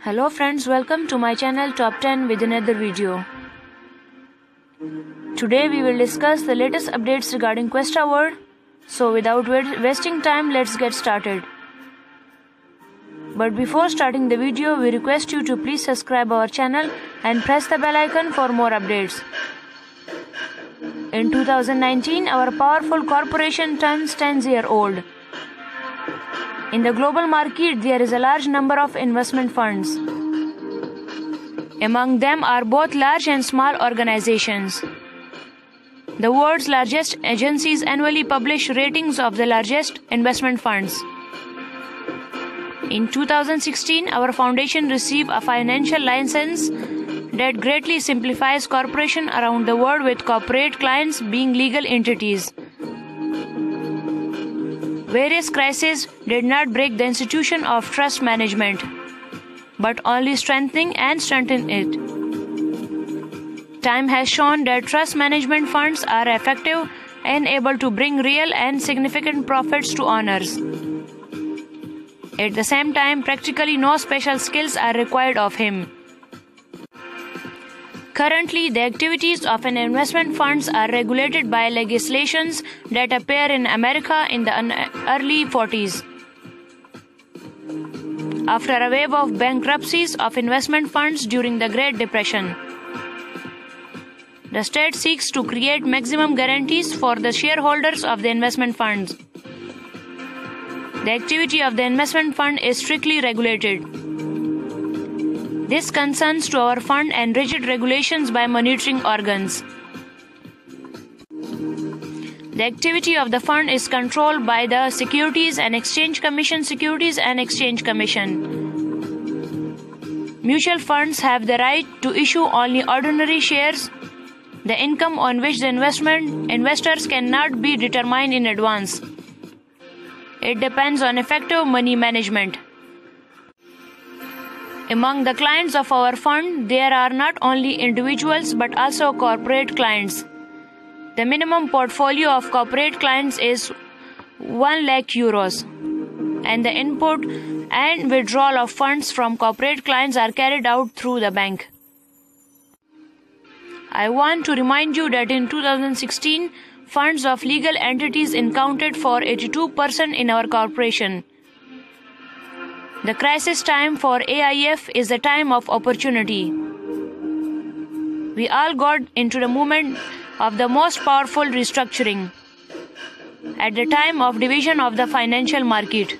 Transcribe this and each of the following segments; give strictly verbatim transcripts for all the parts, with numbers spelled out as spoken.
Hello friends, welcome to my channel Top ten with another video. Today we will discuss the latest updates regarding Questra world. So without wasting time, let's get started. But before starting the video, we request you to please subscribe our channel and press the bell icon for more updates. In two thousand nineteen, our powerful corporation turns ten years old. In the global market, there is a large number of investment funds. Among them are both large and small organizations. The world's largest agencies annually publish ratings of the largest investment funds. In two thousand sixteen, our foundation received a financial license that greatly simplifies corporations around the world, with corporate clients being legal entities. Various crises did not break the institution of trust management, but only strengthening and strengthen it. Time has shown that trust management funds are effective and able to bring real and significant profits to owners. At the same time, practically no special skills are required of him. Currently, the activities of an investment funds are regulated by legislations that appear in America in the early forties. After a wave of bankruptcies of investment funds during the Great Depression, the state seeks to create maximum guarantees for the shareholders of the investment funds. The activity of the investment fund is strictly regulated. This concerns to our fund and rigid regulations by monitoring organs. The activity of the fund is controlled by the Securities and Exchange Commission. Securities and Exchange Commission. Mutual funds have the right to issue only ordinary shares. The income on which the investment investors cannot be determined in advance. It depends on effective money management. Among the clients of our fund, there are not only individuals but also corporate clients. The minimum portfolio of corporate clients is one lakh euros, and the input and withdrawal of funds from corporate clients are carried out through the bank. I want to remind you that in two thousand sixteen, funds of legal entities accounted for eighty-two percent in our corporation. The crisis time for A I F is a time of opportunity. We all got into the moment of the most powerful restructuring at the time of division of the financial market.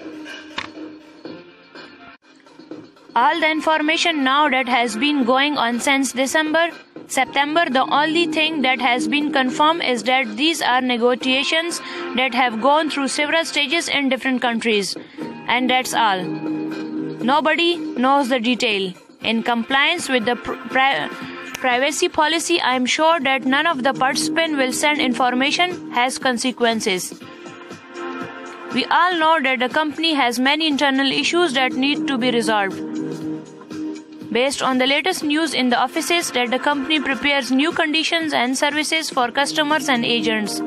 All the information now that has been going on since December, September, the only thing that has been confirmed is that these are negotiations that have gone through several stages in different countries, and that's all. Nobody knows the detail. In compliance with the pri privacy policy, I am sure that none of the participants will send information has consequences. We all know that the company has many internal issues that need to be resolved. Based on the latest news in the offices, that the company prepares new conditions and services for customers and agents,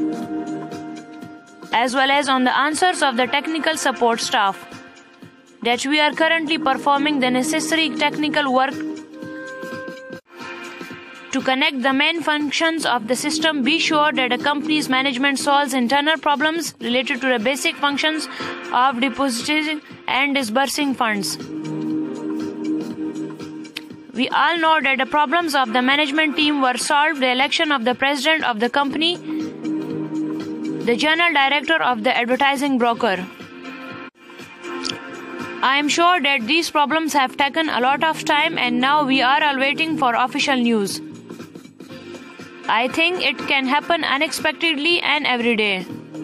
as well as on the answers of the technical support staff, that we are currently performing the necessary technical work to connect the main functions of the system. Be sure that the company's management solves internal problems related to the basic functions of depositing and disbursing funds. We all know that the problems of the management team were solved. The election of the president of the company, the general director of the advertising broker. I am sure that these problems have taken a lot of time, and now we are all waiting for official news. I think it can happen unexpectedly and every day.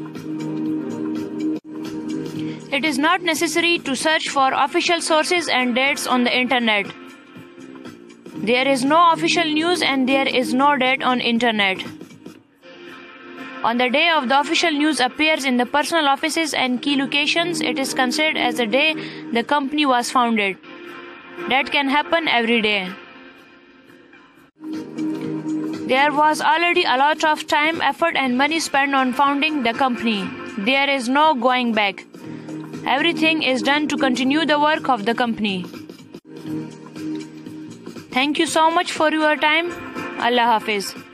It is not necessary to search for official sources and dates on the internet. There is no official news and there is no date on internet. On the day of the official news appears in the personal offices and key locations, it is considered as the day the company was founded. That can happen every day. There was already a lot of time, effort and money spent on founding the company. There is no going back. Everything is done to continue the work of the company. Thank you so much for your time. Allah Hafiz.